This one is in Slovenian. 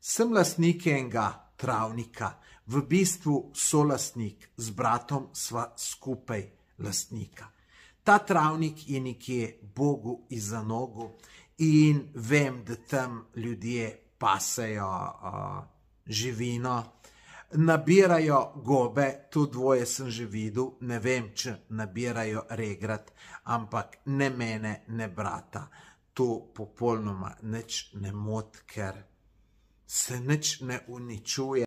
Sem lastnik enega travnika, v bistvu solastnik, z bratom sva skupaj lastnika. Ta travnik je nekje Bogu iza nogu in vem, da tam ljudje pasejo živino, nabirajo gobe, to dvoje sem že videl, ne vem, če nabirajo regrat, ampak ne mene, ne brata. To popolnoma nič ne moti, ker se nič ne uničuje.